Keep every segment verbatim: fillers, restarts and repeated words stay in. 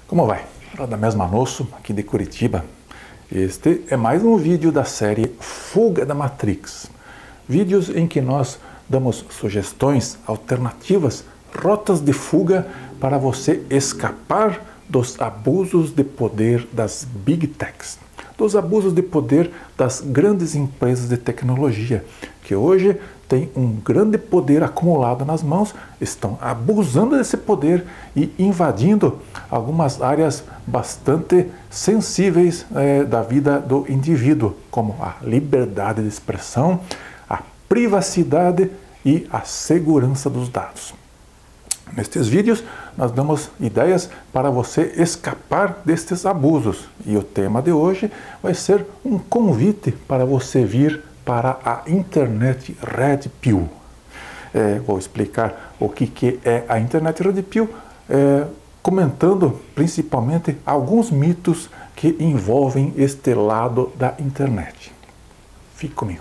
Como vai? Radamés Manosso, aqui de Curitiba. Este é mais um vídeo da série Fuga da Matrix. Vídeos em que nós damos sugestões, alternativas, rotas de fuga para você escapar dos abusos de poder das Big Techs, dos abusos de poder das grandes empresas de tecnologia, que hoje têm um grande poder acumulado nas mãos, estão abusando desse poder e invadindo algumas áreas bastante sensíveis eh, da vida do indivíduo, como a liberdade de expressão, a privacidade e a segurança dos dados. Nestes vídeos, nós damos ideias para você escapar destes abusos. E o tema de hoje vai ser um convite para você vir para a Internet Red Pill. É, vou explicar o que, que é a Internet Red Pill, é, comentando principalmente alguns mitos que envolvem este lado da internet. Fique comigo.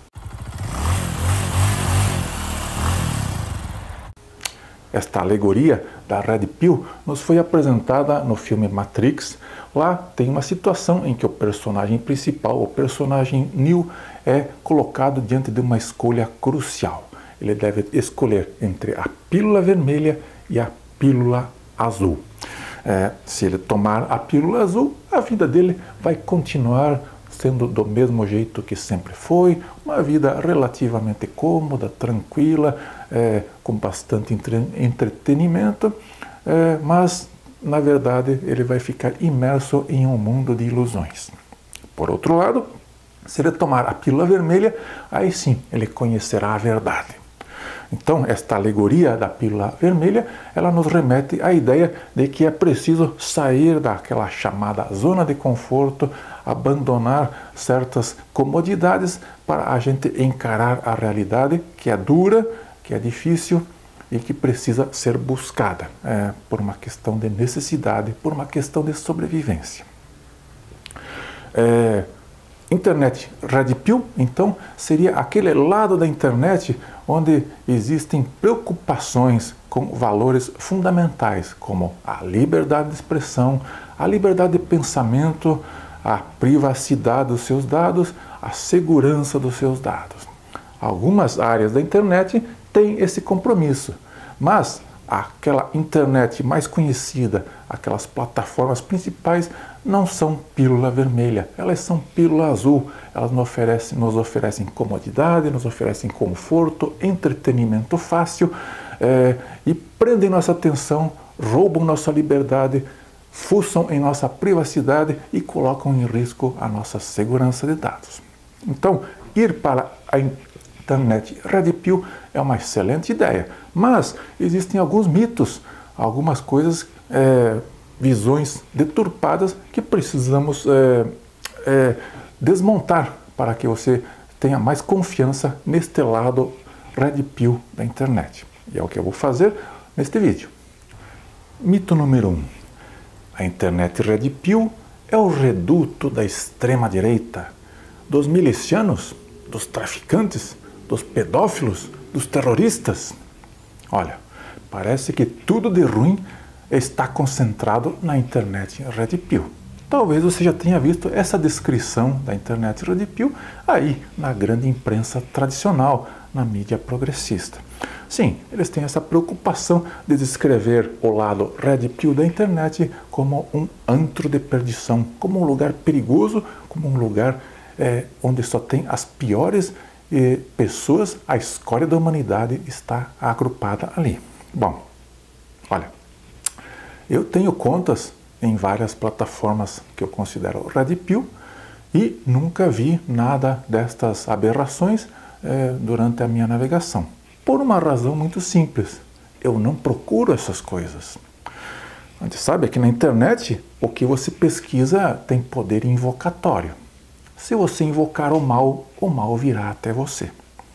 Esta alegoria da Red Pill nos foi apresentada no filme Matrix. Lá tem uma situação em que o personagem principal, o personagem Neo, é colocado diante de uma escolha crucial. Ele deve escolher entre a pílula vermelha e a pílula azul. É, se ele tomar a pílula azul, a vida dele vai continuar sendo do mesmo jeito que sempre foi, uma vida relativamente cômoda, tranquila, é, com bastante entre, entretenimento, é, mas, na verdade, ele vai ficar imerso em um mundo de ilusões. Por outro lado, se ele tomar a pílula vermelha, aí sim, ele conhecerá a verdade. Então, esta alegoria da pílula vermelha, ela nos remete à ideia de que é preciso sair daquela chamada zona de conforto, abandonar certas comodidades para a gente encarar a realidade que é dura, que é difícil e que precisa ser buscada é, por uma questão de necessidade, por uma questão de sobrevivência. É, Internet Red Pill, então, seria aquele lado da internet onde existem preocupações com valores fundamentais, como a liberdade de expressão, a liberdade de pensamento, a privacidade dos seus dados, a segurança dos seus dados. Algumas áreas da internet têm esse compromisso, mas aquela internet mais conhecida, aquelas plataformas principais, não são pílula vermelha, elas são pílula azul. Elas nos oferecem, nos oferecem comodidade, nos oferecem conforto, entretenimento fácil é, e prendem nossa atenção, roubam nossa liberdade, fuçam em nossa privacidade e colocam em risco a nossa segurança de dados. Então, ir para a Internet Red Pill é uma excelente ideia, mas existem alguns mitos, algumas coisas, é, visões deturpadas que precisamos é, é, desmontar para que você tenha mais confiança neste lado Red Pill da internet. E é o que eu vou fazer neste vídeo. Mito número um. A Internet Red Pill é o reduto da extrema-direita, dos milicianos, dos traficantes, dos pedófilos, dos terroristas. Olha, parece que tudo de ruim está concentrado na Internet Red Pill. Talvez você já tenha visto essa descrição da Internet Red Pill aí na grande imprensa tradicional, na mídia progressista. Sim, eles têm essa preocupação de descrever o lado Red Pill da internet como um antro de perdição, como um lugar perigoso, como um lugar é, onde só tem as piores eh, pessoas, a escória da humanidade está agrupada ali. Bom, olha, eu tenho contas em várias plataformas que eu considero Red Pill e nunca vi nada destas aberrações eh, durante a minha navegação. Por uma razão muito simples, eu não procuro essas coisas. A gente sabe que na internet o que você pesquisa tem poder invocatório. Se você invocar o mal, o mal virá até você.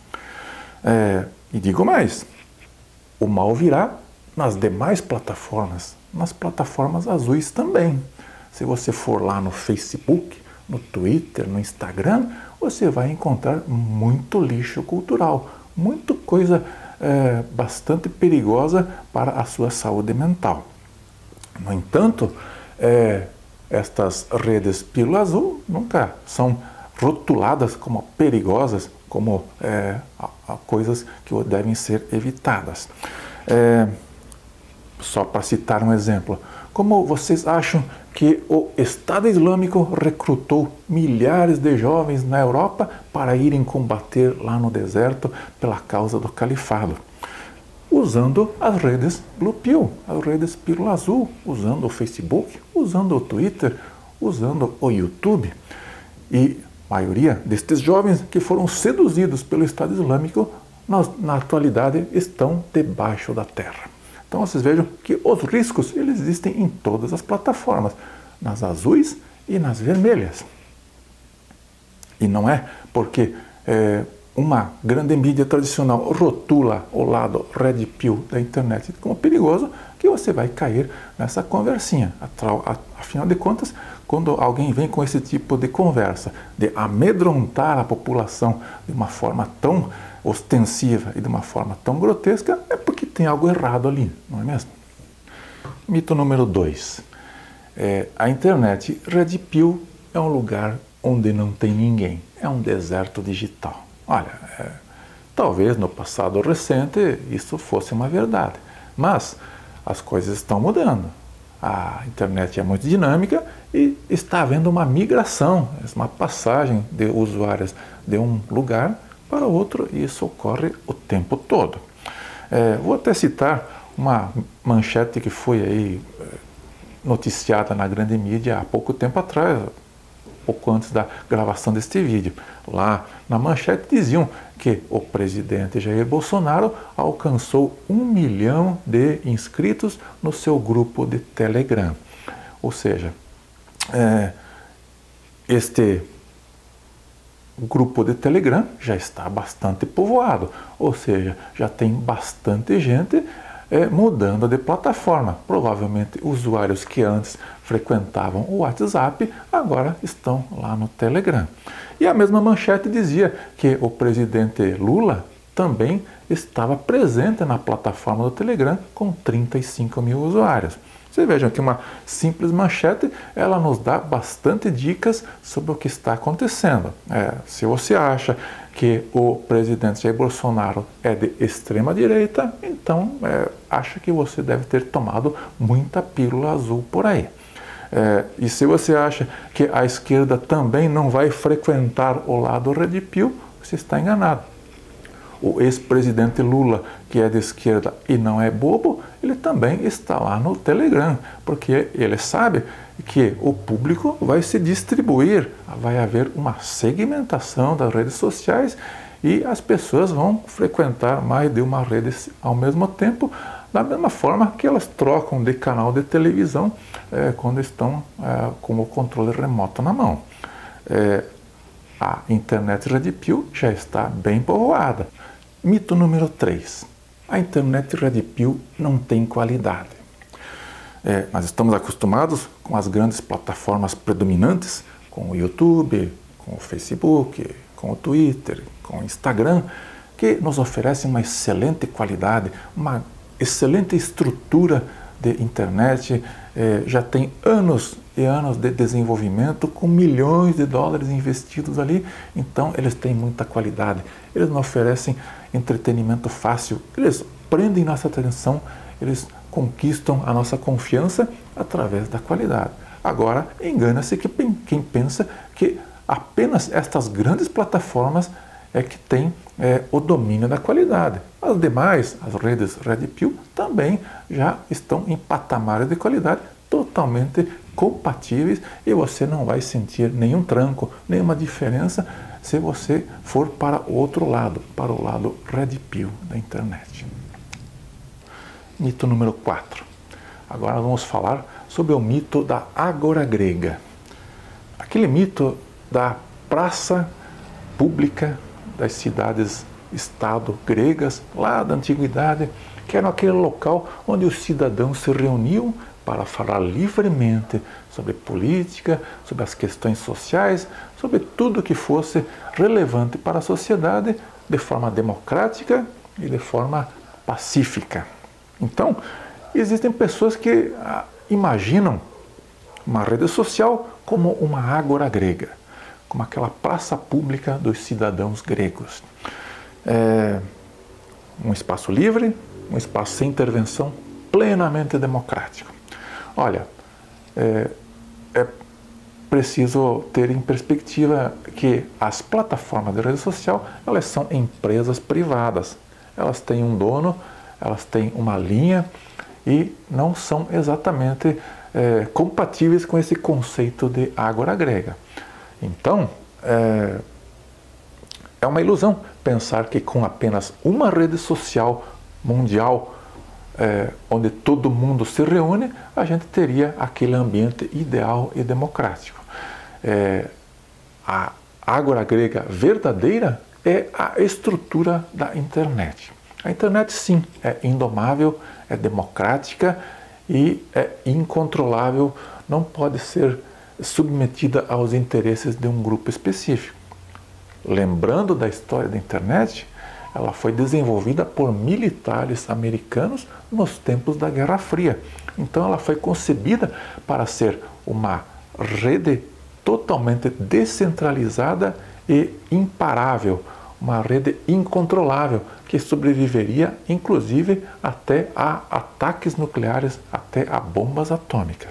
É, e digo mais, o mal virá nas demais plataformas, nas plataformas azuis também. Se você for lá no Facebook, no Twitter, no Instagram, você vai encontrar muito lixo cultural, muita coisa é, bastante perigosa para a sua saúde mental. No entanto, é, estas redes pílula azul nunca são rotuladas como perigosas, como é, a, a coisas que devem ser evitadas. É, só para citar um exemplo, como vocês acham que o Estado Islâmico recrutou milhares de jovens na Europa para irem combater lá no deserto pela causa do califado? Usando as redes Blue Pill, as redes pílula azul, usando o Facebook, usando o Twitter, usando o YouTube. E a maioria destes jovens que foram seduzidos pelo Estado Islâmico, na, na atualidade, estão debaixo da terra. Então vocês vejam que os riscos eles existem em todas as plataformas, nas azuis e nas vermelhas. E não é porque é, uma grande mídia tradicional rotula o lado red pill da internet como perigoso que você vai cair nessa conversinha. Afinal de contas, quando alguém vem com esse tipo de conversa, de amedrontar a população de uma forma tão ostensiva e de uma forma tão grotesca, é porque tem algo errado ali, não é mesmo? Mito número dois. É, a internet red pill é um lugar onde não tem ninguém, é um deserto digital. Olha, é, talvez no passado recente isso fosse uma verdade, mas as coisas estão mudando. A internet é muito dinâmica e está havendo uma migração, uma passagem de usuários de um lugar para outro, e isso ocorre o tempo todo. É, vou até citar uma manchete que foi aí noticiada na grande mídia há pouco tempo atrás, pouco antes da gravação deste vídeo. Lá na manchete diziam que o presidente Jair Bolsonaro alcançou um milhão de inscritos no seu grupo de Telegram. Ou seja, é, este grupo de Telegram já está bastante povoado, ou seja, já tem bastante gente é, mudando de plataforma. Provavelmente usuários que antes frequentavam o WhatsApp agora estão lá no Telegram. E a mesma manchete dizia que o presidente Lula também estava presente na plataforma do Telegram com trinta e cinco mil usuários. Vocês vejam que uma simples manchete, ela nos dá bastante dicas sobre o que está acontecendo. É, se você acha que o presidente Jair Bolsonaro é de extrema direita, então é, acha que você deve ter tomado muita pílula azul por aí. É, e se você acha que a esquerda também não vai frequentar o lado red pill, você está enganado. O ex-presidente Lula, que é de esquerda e não é bobo, ele também está lá no Telegram, porque ele sabe que o público vai se distribuir, vai haver uma segmentação das redes sociais e as pessoas vão frequentar mais de uma rede ao mesmo tempo, da mesma forma que elas trocam de canal de televisão é, quando estão é, com o controle remoto na mão. É, a internet red pill já está bem povoada. Mito número três. A internet red pill não tem qualidade. É, nós estamos acostumados com as grandes plataformas predominantes, com o YouTube, com o Facebook, com o Twitter, com o Instagram, que nos oferecem uma excelente qualidade, uma excelente estrutura de internet, é, já tem anos e anos de desenvolvimento com milhões de dólares investidos ali, então eles têm muita qualidade, eles não oferecem entretenimento fácil, eles prendem nossa atenção, eles conquistam a nossa confiança através da qualidade. Agora, engana-se que quem pensa que apenas estas grandes plataformas é que tem é, o domínio da qualidade. As demais, as redes red pill, também já estão em patamares de qualidade totalmente compatíveis e você não vai sentir nenhum tranco, nenhuma diferença se você for para o outro lado, para o lado red pill da internet. Mito número quatro. Agora vamos falar sobre o mito da Ágora grega. Aquele mito da praça pública das cidades-estado gregas, lá da antiguidade, que era aquele local onde os cidadãos se reuniam para falar livremente sobre política, sobre as questões sociais, sobre tudo que fosse relevante para a sociedade de forma democrática e de forma pacífica. Então, existem pessoas que ah, imaginam uma rede social como uma ágora grega, como aquela praça pública dos cidadãos gregos. É um espaço livre, um espaço sem intervenção, plenamente democrático. Olha, é, é preciso ter em perspectiva que as plataformas de rede social, elas são empresas privadas. Elas têm um dono, elas têm uma linha e não são exatamente é, compatíveis com esse conceito de ágora grega. Então, é, é uma ilusão pensar que com apenas uma rede social mundial, é, onde todo mundo se reúne, a gente teria aquele ambiente ideal e democrático. É, a ágora grega verdadeira é a estrutura da internet. A internet, sim, é indomável, é democrática e é incontrolável, não pode ser submetida aos interesses de um grupo específico. Lembrando da história da internet, ela foi desenvolvida por militares americanos nos tempos da Guerra Fria. Então ela foi concebida para ser uma rede totalmente descentralizada e imparável, uma rede incontrolável que sobreviveria inclusive até a ataques nucleares, até a bombas atômicas.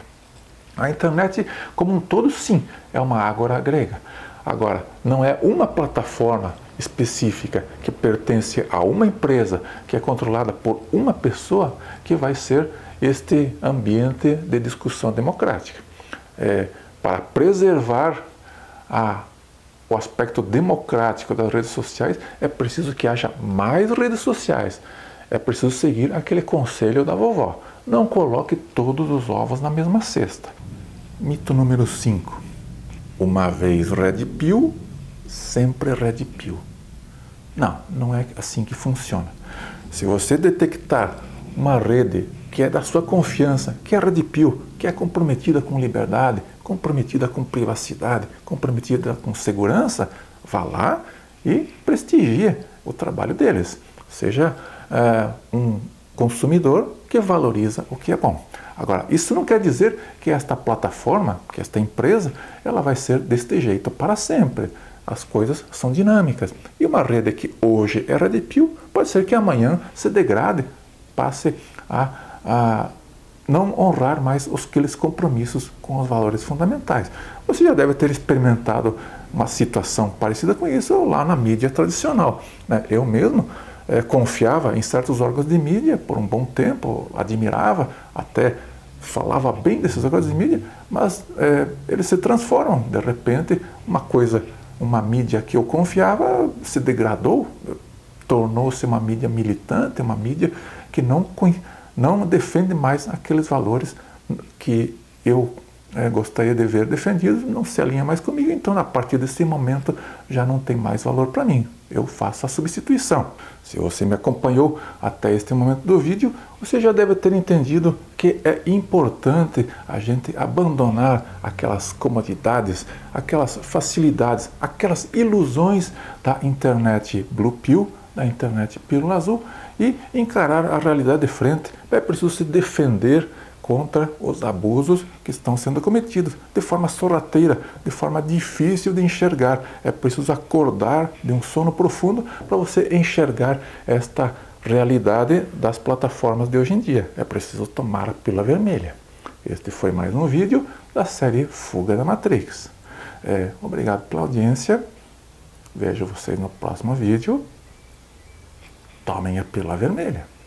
A internet como um todo, sim, é uma ágora grega. Agora, não é uma plataforma específica que pertence a uma empresa, que é controlada por uma pessoa, que vai ser este ambiente de discussão democrática. É, para preservar a, o aspecto democrático das redes sociais, é preciso que haja mais redes sociais. É preciso seguir aquele conselho da vovó. Não coloque todos os ovos na mesma cesta. Mito número cinco. Uma vez Red Pill, sempre Red Pill. Não, não é assim que funciona. Se você detectar uma rede que é da sua confiança, que é Red Pill, que é comprometida com liberdade, comprometida com privacidade, comprometida com segurança, vá lá e prestigie o trabalho deles. Seja uh, um consumidor que valoriza o que é bom. Agora, isso não quer dizer que esta plataforma, que esta empresa, ela vai ser deste jeito para sempre. As coisas são dinâmicas. E uma rede que hoje é Red Pill, pode ser que amanhã se degrade, passe a, a não honrar mais os, aqueles compromissos com os valores fundamentais. Você já deve ter experimentado uma situação parecida com isso lá na mídia tradicional, né? Eu mesmo é, confiava em certos órgãos de mídia por um bom tempo, admirava, até falava bem desses órgãos de mídia, mas é, eles se transformam. De repente, uma coisa, uma mídia que eu confiava se degradou, tornou-se uma mídia militante, uma mídia que não, não defende mais aqueles valores que eu é, gostaria de ver defendidos, não se alinha mais comigo. Então, a partir desse momento, já não tem mais valor para mim. Eu faço a substituição. Se você me acompanhou até este momento do vídeo, você já deve ter entendido que é importante a gente abandonar aquelas comodidades, aquelas facilidades, aquelas ilusões da internet Blue Pill, da internet Pílula Azul, e encarar a realidade de frente. É preciso se defender contra os abusos que estão sendo cometidos de forma sorrateira, de forma difícil de enxergar. É preciso acordar de um sono profundo para você enxergar esta realidade das plataformas de hoje em dia. É preciso tomar a pílula vermelha. Este foi mais um vídeo da série Fuga da Matrix. É, obrigado pela audiência. Vejo vocês no próximo vídeo. Tomem a pílula vermelha.